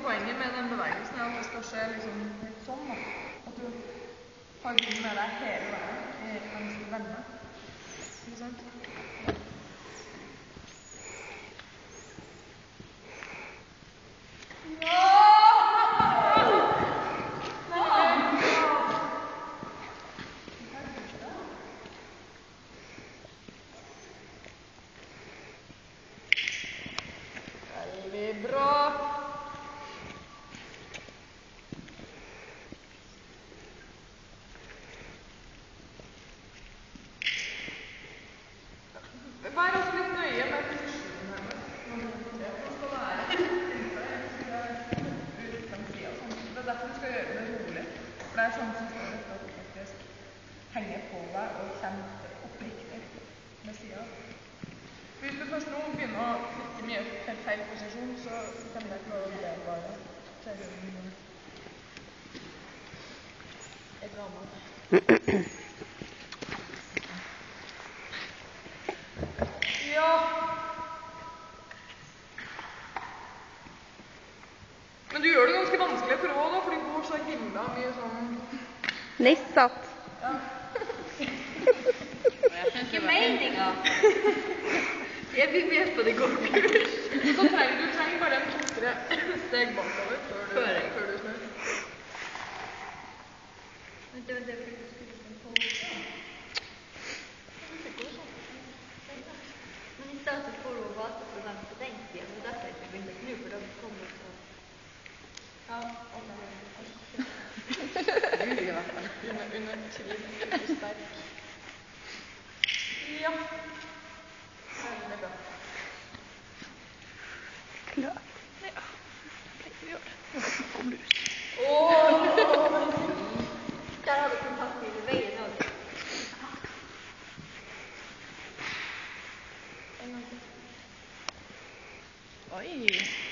poenget med den bevegelsen er at det skal skje liksom litt sånn da. At du har bilen med deg hele veien mens du vender. Ikke sant? Veldig bra. Vær også litt nøye med posisjonen her. Det skal være det er derfor du skal gjøre det rolig. For det er sånn som står for at du faktisk henger på deg og kommer oppriktig med siden. Hvis du først nå begynner å flytte mye til feil posisjon, så kan jeg klare å bedre et drama. Ja. Men du gjør det ganske vanskelig for å da, for du går så himla mye sånn... Nissatt. Ja. Ikke meningen. Jeg vil vet på det går kurs. Så trenger du bare en 2-3 steg bakover før du snur. Men det var det du skulle på. Men I startet for å vase for hvem på den siden, men derfor ikke begynte å snu, for da kommer det så... Ja, mulig I hvert fall. Under tvil, sterk. Ja. Veldig bra. Klar. Ja. Vi gjør det. Kom du ut. Der hadde kontakten I veien også. Oi.